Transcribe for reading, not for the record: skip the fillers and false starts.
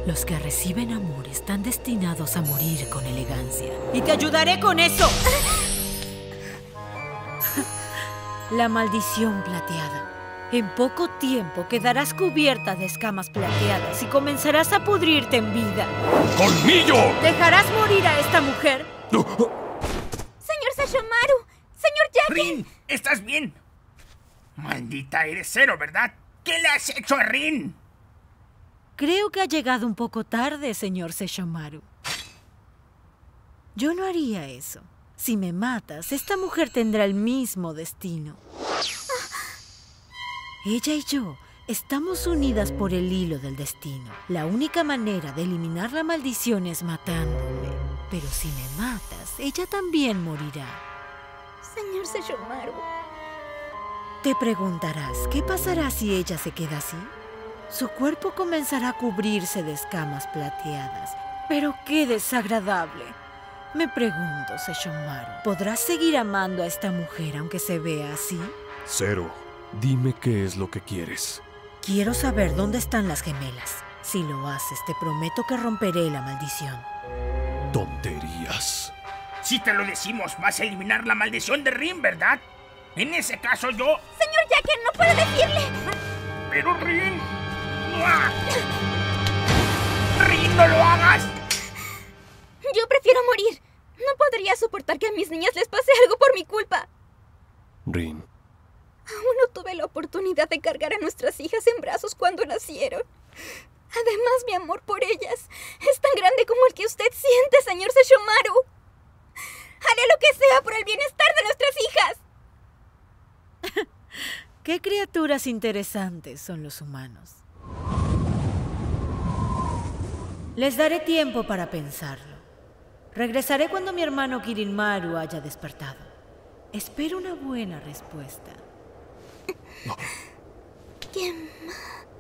Los que reciben amor están destinados a morir con elegancia. ¡Y te ayudaré con eso! La maldición plateada. En poco tiempo quedarás cubierta de escamas plateadas y comenzarás a pudrirte en vida. ¡Colmillo! ¿Dejarás morir a esta mujer? ¡Señor Sesshomaru! ¡Señor Jake! ¡Rin! ¿Estás bien? Maldita, eres Zero, ¿verdad? ¿Qué le has hecho a Rin? Creo que ha llegado un poco tarde, señor Sesshomaru. Yo no haría eso. Si me matas, esta mujer tendrá el mismo destino. Ella y yo estamos unidas por el hilo del destino. La única manera de eliminar la maldición es matándome. Pero si me matas, ella también morirá. Señor Sesshomaru. Te preguntarás, ¿qué pasará si ella se queda así? Su cuerpo comenzará a cubrirse de escamas plateadas. Pero qué desagradable. Me pregunto, Sesshomaru, ¿podrás seguir amando a esta mujer aunque se vea así? Zero, dime qué es lo que quieres. Quiero saber dónde están las gemelas. Si lo haces, te prometo que romperé la maldición. Tonterías. Si te lo decimos, vas a eliminar la maldición de Rin, ¿verdad? En ese caso yo... Señor Jake, no puedo decirle. ¡Pero Rin! ¡Ah! ¡Rin, no lo hagas! Yo prefiero morir. No podría soportar que a mis niñas les pase algo por mi culpa. Rin. Aún no tuve la oportunidad de cargar a nuestras hijas en brazos cuando nacieron. Además, mi amor por ellas es tan grande como el que usted siente, señor Sesshomaru. Haré lo que sea por el bienestar de nuestras hijas. ¡Qué criaturas interesantes son los humanos! Les daré tiempo para pensarlo. Regresaré cuando mi hermano Kirinmaru haya despertado. Espero una buena respuesta. ¿Quién más?